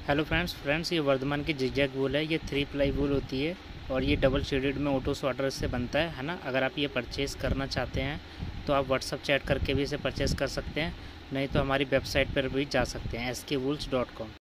Hello friends ये वर्धमान की zigzag वूल है। ये 3 प्लाई वूल होती है और ये डबल शेडेड में ऑटो सॉर्टर से बनता है ना। अगर आप ये परचेज़ करना चाहते हैं तो आप व्हाट्सअप चैट करके भी इसे परचेज़ कर सकते हैं, नहीं तो हमारी वेबसाइट पर भी जा सकते हैं skwools.com।